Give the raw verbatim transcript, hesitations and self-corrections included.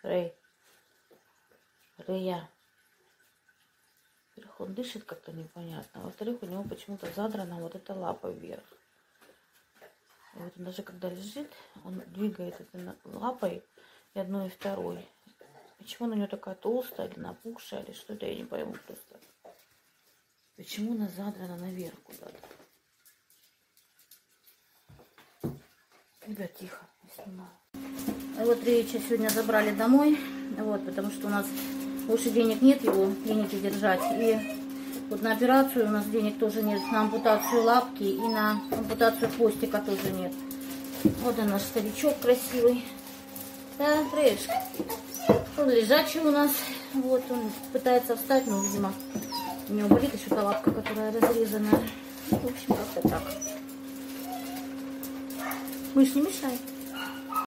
Рэй. Рэя. Во-первых, он дышит как-то непонятно. Во-вторых, у него почему-то задрана вот эта лапа вверх. И вот он даже когда лежит, он двигает этой лапой и одной, и второй. Почему она у него такая толстая или напухшая, или что это, я не пойму просто. Почему она задрана наверх куда-то? Ребят, тихо, я снимаю. А вот Рэича сегодня забрали домой, вот, потому что у нас больше денег нет его в клинике держать. И вот на операцию у нас денег тоже нет, на ампутацию лапки и на ампутацию хвостика тоже нет. Вот он наш старичок красивый. Да, Рэйшка. Он лежачий у нас. Вот он пытается встать, но, видимо, у него болит еще та лапка, которая разрезанная. В общем, как-то так. Мышь, не мешай.